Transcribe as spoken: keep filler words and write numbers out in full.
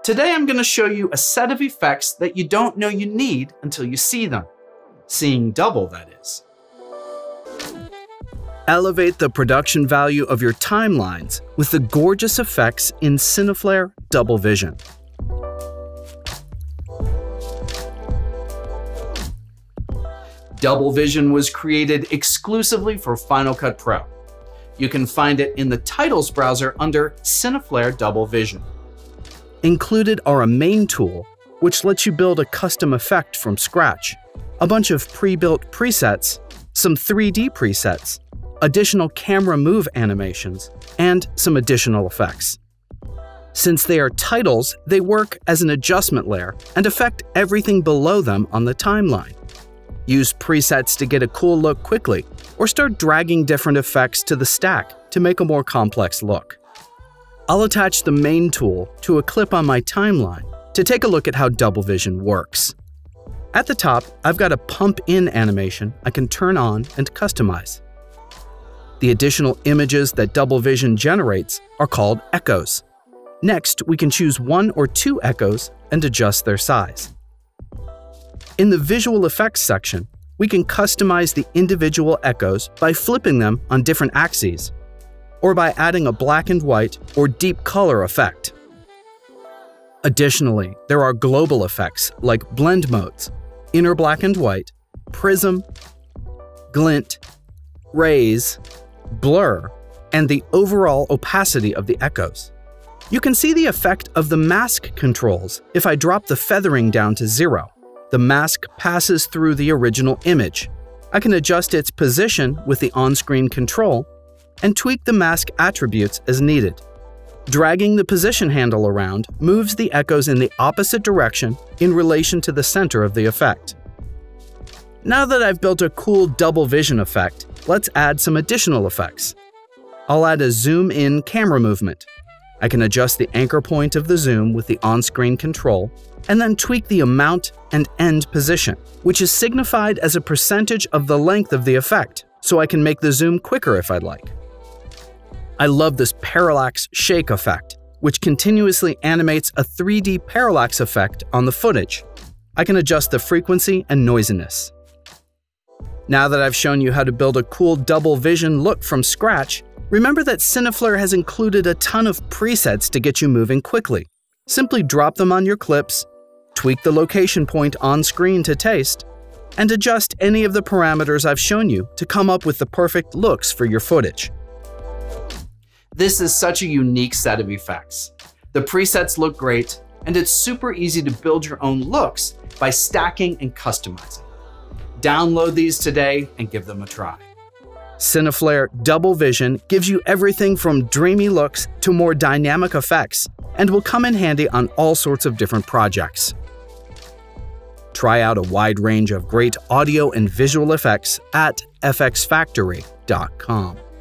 Today I'm going to show you a set of effects that you don't know you need until you see them. Seeing double, that is. Elevate the production value of your timelines with the gorgeous effects in CineFlare DoubleVision. DoubleVision was created exclusively for Final Cut Pro. You can find it in the Titles browser under CineFlare DoubleVision. Included are a main tool, which lets you build a custom effect from scratch, a bunch of pre-built presets, some three D presets, additional camera move animations, and some additional effects. Since they are titles, they work as an adjustment layer and affect everything below them on the timeline. Use presets to get a cool look quickly, or start dragging different effects to the stack to make a more complex look. I'll attach the main tool to a clip on my timeline to take a look at how DoubleVision works. At the top, I've got a pump-in animation I can turn on and customize. The additional images that DoubleVision generates are called echoes. Next, we can choose one or two echoes and adjust their size. In the Visual Effects section, we can customize the individual echoes by flipping them on different axes, or by adding a black and white or deep color effect. Additionally, there are global effects like blend modes, inner black and white, prism, glint, raise, blur, and the overall opacity of the echoes. You can see the effect of the mask controls if I drop the feathering down to zero. The mask passes through the original image. I can adjust its position with the on-screen control and tweak the mask attributes as needed. Dragging the position handle around moves the echoes in the opposite direction in relation to the center of the effect. Now that I've built a cool DoubleVision effect, let's add some additional effects. I'll add a zoom-in camera movement. I can adjust the anchor point of the zoom with the on-screen control, and then tweak the amount and end position, which is signified as a percentage of the length of the effect, so I can make the zoom quicker if I'd like. I love this parallax shake effect, which continuously animates a three D parallax effect on the footage. I can adjust the frequency and noisiness. Now that I've shown you how to build a cool DoubleVision look from scratch, remember that CineFlare has included a ton of presets to get you moving quickly. Simply drop them on your clips, tweak the location point on screen to taste, and adjust any of the parameters I've shown you to come up with the perfect looks for your footage. This is such a unique set of effects. The presets look great, and it's super easy to build your own looks by stacking and customizing. Download these today and give them a try. CineFlare DoubleVision gives you everything from dreamy looks to more dynamic effects, and will come in handy on all sorts of different projects. Try out a wide range of great audio and visual effects at f x factory dot com.